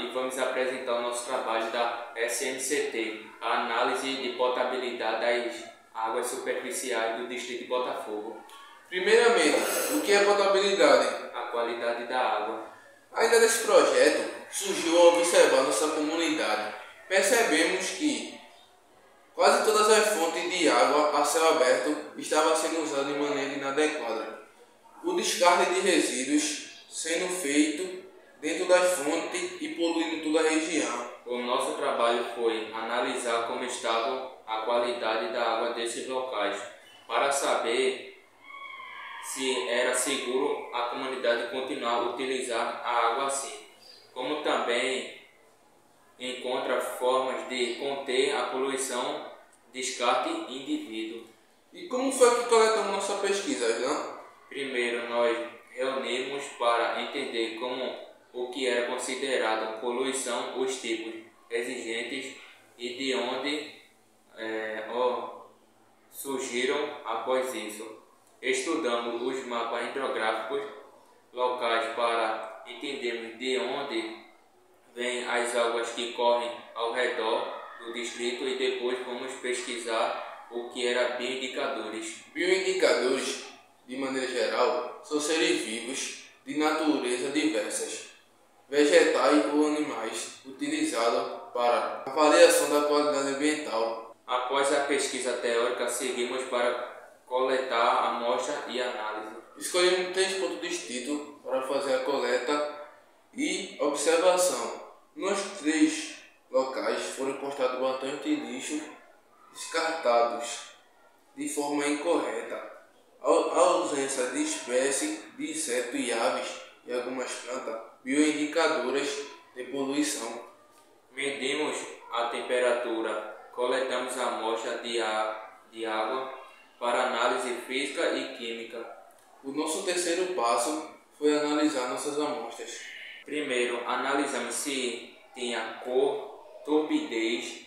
e vamos apresentar o nosso trabalho da SMCT, a análise de potabilidade das águas superficiais do distrito de Botafogo. Primeiramente, o que é potabilidade? A qualidade da água. Ainda nesse projeto, surgiu ao observar nossa comunidade. Percebemos que quase todas as fontes de água a céu aberto estavam sendo usadas de maneira inadequada. O descarte de resíduos sendo feito dentro das fontes e poluindo toda a região. O nosso trabalho foi analisar como estava a qualidade da água desses locais, para saber se era seguro a comunidade continuar a utilizar a água assim, como também encontra formas de conter a poluição, descarte indivíduo. E como foi que coletamos nossa pesquisa, Jean? Primeiro, nós reunimos para entender o que era considerado poluição, os tipos exigentes e de onde surgiram após isso. Estudamos os mapas hidrográficos locais para entendermos de onde vêm as águas que correm ao redor do distrito e depois vamos pesquisar o que eram bioindicadores. Bioindicadores, de maneira geral, são seres vivos de natureza diversas, vegetais ou animais, utilizados para avaliação da qualidade ambiental. Após a pesquisa teórica, seguimos para coletar a amostra e análise. Escolhemos 3 pontos distintos para fazer a coleta e observação. Nos 3 locais foram encontrados bastante lixo descartados de forma incorreta. A ausência de espécies de insetos e aves e algumas plantas, bioindicadoras de poluição. Medimos a temperatura, coletamos a amostra de água para análise física e química. O nosso terceiro passo foi analisar nossas amostras. Primeiro, analisamos se tinha cor, turbidez,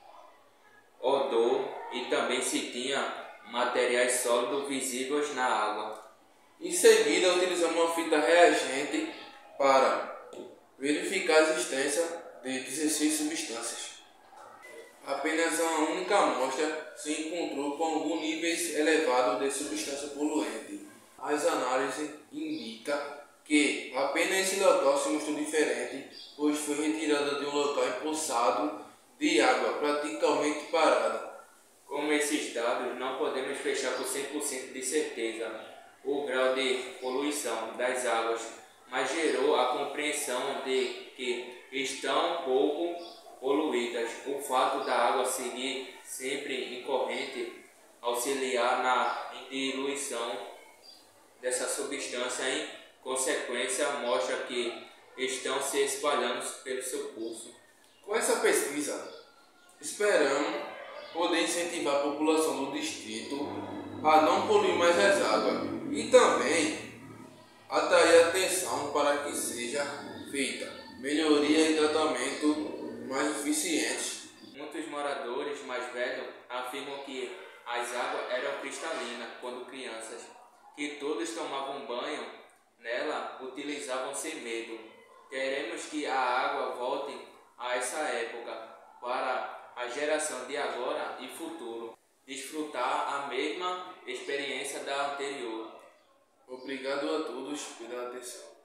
odor e também se tinha materiais sólidos visíveis na água. Em seguida, utilizamos uma fita reagente para verificar a existência de 16 substâncias. Apenas uma única amostra se encontrou com algum níveis elevado de substância poluente. As análises indicam que apenas esse local se mostrou diferente, pois foi retirada de um local empoçado de água praticamente parada. Com esses dados, não podemos fechar por 100% de certeza o grau de poluição das águas, mas gerou a compreensão de que estão pouco poluídas. O fato da água seguir sempre em corrente auxiliar na diluição dessa substância, em consequência, mostra que estão se espalhando pelo seu curso. Com essa pesquisa, esperamos poder incentivar a população do distrito a não poluir mais as águas e também atrair atenção para que seja feita melhoria e tratamento mais eficientes. Muitos moradores mais velhos afirmam que as águas eram cristalinas quando crianças, que todos tomavam banho nela, utilizavam sem medo. Queremos que a água volte a essa época para a geração de agora e futuro desfrutar a mesma experiência da anterior. Obrigado a todos pela atenção.